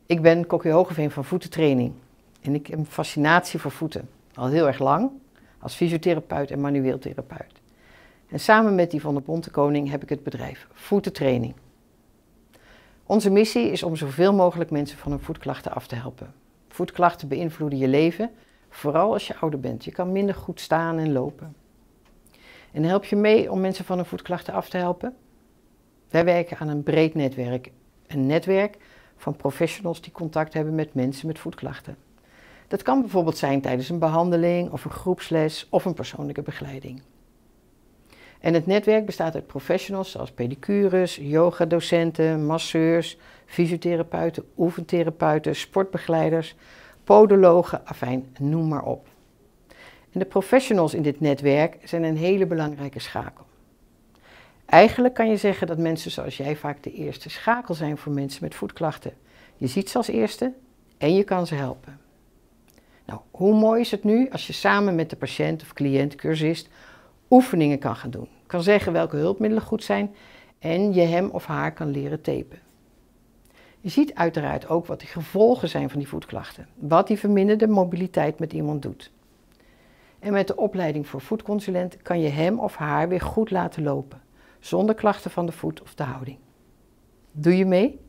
Ik ben Kokkie Hogeveen van Voetentraining en ik heb een fascinatie voor voeten. Al heel erg lang, als fysiotherapeut en manueel therapeut. En samen met Yvonne Bontekoning heb ik het bedrijf Voetentraining. Onze missie is om zoveel mogelijk mensen van hun voetklachten af te helpen. Voetklachten beïnvloeden je leven, vooral als je ouder bent. Je kan minder goed staan en lopen. En help je mee om mensen van hun voetklachten af te helpen? Wij werken aan een breed netwerk. Een netwerk van professionals die contact hebben met mensen met voetklachten. Dat kan bijvoorbeeld zijn tijdens een behandeling of een groepsles of een persoonlijke begeleiding. En het netwerk bestaat uit professionals zoals pedicures, yogadocenten, masseurs, fysiotherapeuten, oefentherapeuten, sportbegeleiders, podologen, afijn, noem maar op. En de professionals in dit netwerk zijn een hele belangrijke schakel. Eigenlijk kan je zeggen dat mensen zoals jij vaak de eerste schakel zijn voor mensen met voetklachten. Je ziet ze als eerste en je kan ze helpen. Nou, hoe mooi is het nu als je samen met de patiënt of cliënt, cursist, oefeningen kan gaan doen. Kan zeggen welke hulpmiddelen goed zijn en je hem of haar kan leren tapen. Je ziet uiteraard ook wat de gevolgen zijn van die voetklachten. Wat die verminderde mobiliteit met iemand doet. En met de opleiding voor voetconsulent kan je hem of haar weer goed laten lopen. Zonder klachten van de voet of de houding. Doe je mee?